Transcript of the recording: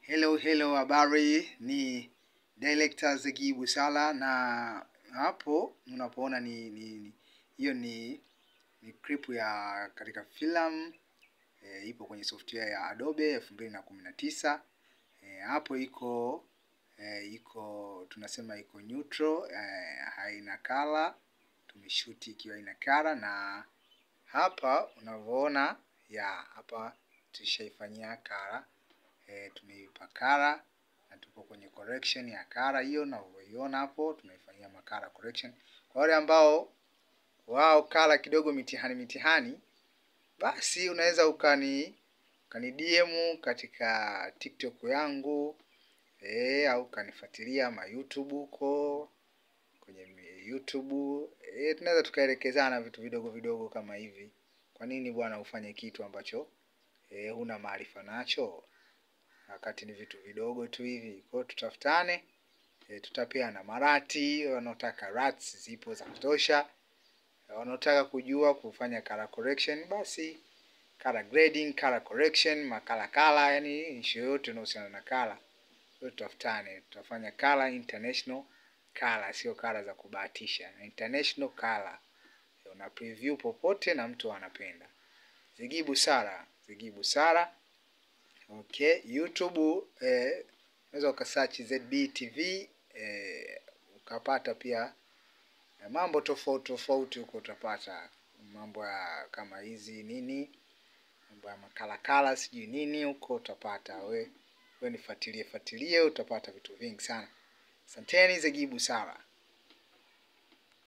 Hello, habari, ni Director Zeki Busala, na hapo unapoona hiyo ni clip ya katika film ipo kwenye software ya Adobe 2019. Hapo iko tunasema iko neutral, haina color, tumeshoot ikiwa ina color, na hapa unavyoona hapa tushaifanyia color. Tumeipa color na tupo kwenye correction ya color hiyo, na unaoiona hapo tunaifanyia color correction. Kwa wale ambao wao color kidogo mitihani, basi unaweza ukani DM katika TikTok yangu au kanifuatilia YouTube huko kwenye YouTube. Tunaweza tukaelekezana vitu vidogo kama hivi. Kwa nini bwana ufanye kitu ambacho huna maarifa nacho, wakati ni vitu vidogo tu hivi? Kwa hiyo tutafutane, tutapeana marati. Wanaotaka rats zipo za kutosha, wanaotaka kujua kufanya color correction, basi color grading, color correction, makala, yani issue yote inayohusiana na color, tutafutane. Tutafanya color international color, sio color za kubahatisha, international color. Una preview popote na mtu anapenda. Zeki Busala. Okay, YouTube unaweza ukasearch ZBTV, ukapata pia mambo tofauti huko. Utapata mambo kama hizi mambo ya makala sijui nini huko utapata. Wewe nifuatilie, utapata vitu vingi sana. Asanteni. Zeki Busala.